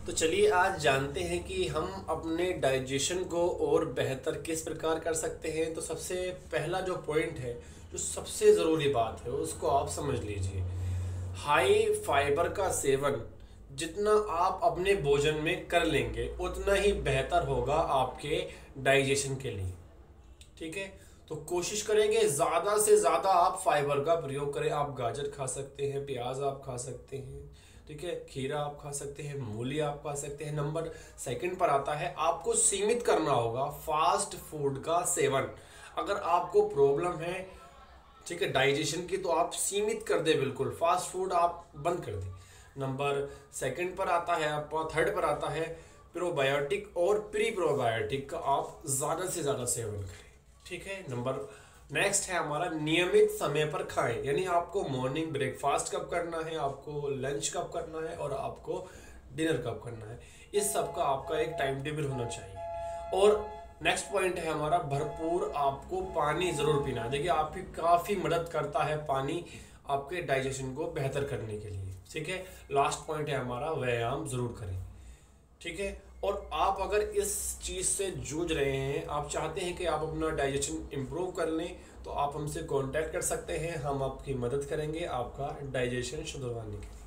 तो चलिए आज जानते हैं कि हम अपने डाइजेशन को और बेहतर किस प्रकार कर सकते हैं। तो सबसे पहला जो पॉइंट है, जो सबसे ज़रूरी बात है, उसको आप समझ लीजिए। हाई फाइबर का सेवन जितना आप अपने भोजन में कर लेंगे उतना ही बेहतर होगा आपके डाइजेशन के लिए। ठीक है, तो कोशिश करेंगे ज़्यादा से ज़्यादा आप फाइबर का प्रयोग करें। आप गाजर खा सकते हैं, प्याज आप खा सकते हैं, ठीक है, खीरा आप खा सकते हैं, मूली आप खा सकते हैं। नंबर सेकंड पर आता है, आपको सीमित करना होगा फास्ट फूड का सेवन। अगर आपको प्रॉब्लम है, ठीक है, डाइजेशन की, तो आप सीमित कर दे, बिल्कुल फास्ट फूड आप बंद कर दें। नंबर सेकंड पर आता है आपका, थर्ड पर आता है प्रोबायोटिक और प्री प्रोबायोटिक का आप ज़्यादा से ज़्यादा सेवन करें। ठीक है, नंबर नेक्स्ट है हमारा नियमित समय पर खाएं। यानी आपको मॉर्निंग ब्रेकफास्ट कब करना है, आपको लंच कब करना है और आपको डिनर कब करना है, इस सब का आपका एक टाइम टेबल होना चाहिए। और नेक्स्ट पॉइंट है हमारा, भरपूर आपको पानी ज़रूर पीना है। देखिए, आपकी काफ़ी मदद करता है पानी आपके डाइजेशन को बेहतर करने के लिए। ठीक है, लास्ट पॉइंट है हमारा, व्यायाम ज़रूर करें। ठीक है, और आप अगर इस चीज़ से जूझ रहे हैं, आप चाहते हैं कि आप अपना डाइजेशन इम्प्रूव कर लें, तो आप हमसे कांटेक्ट कर सकते हैं। हम आपकी मदद करेंगे आपका डाइजेशन सुधरवाने के लिए।